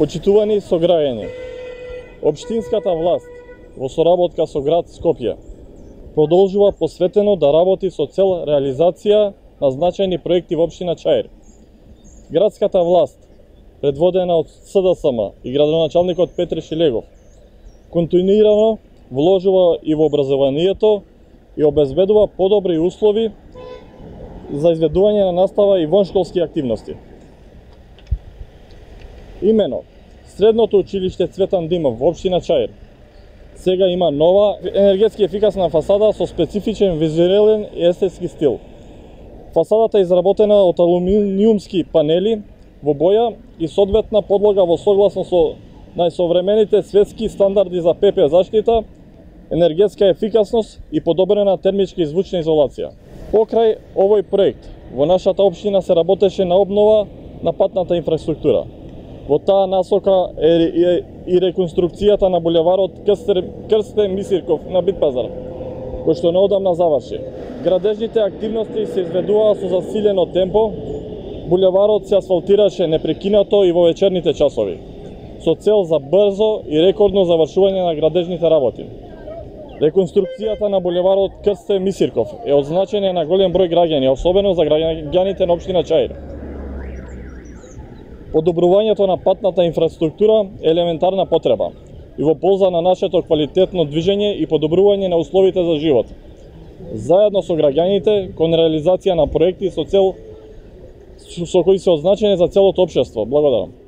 Почитувани сограѓани, општинската власт во соработка со град Скопје продолжува посветено да работи со цел реализација на значајни проекти во општина Чаир. Градската власт, предводена од СДСМ и градоначалникот Петре Шилегов, континуирано вложува и во образованието и обезбедува подобри услови за изведување на настава и воншколски активности. Имено, Средното училиште Цветан Димов во општина Чаир сега има нова енергетски ефикасна фасада со специфичен визуелен и естетски стил. Фасадата е изработена од алуминиумски панели во боја и соодветна подлога во согласно со најсовремените светски стандарди за ПП заштита, енергетска ефикасност и подобрена термичка и звучна изолација. Покрај овој проект, во нашата општина се работеше на обнова на патната инфраструктура. Во таа насока е и реконструкцијата на булеварот Крсте Мисирков на Битпазар, кој што неодамна заврши. Градежните активности се изведуваа со засилено темпо, булеварот се асфалтираше непрекинато и во вечерните часови, со цел за брзо и рекордно завршување на градежните работи. Реконструкцијата на булеварот Крсте Мисирков е од значење на голем број граѓани, особено за граѓаните на општина Чаир. Подобрувањето на патната инфраструктура е елементарна потреба и во полза на нашето квалитетно движење и подобрување на условите за живот. Заедно со граѓаните кон реализација на проекти со цел со кои се од значење за целото општество. Благодарам.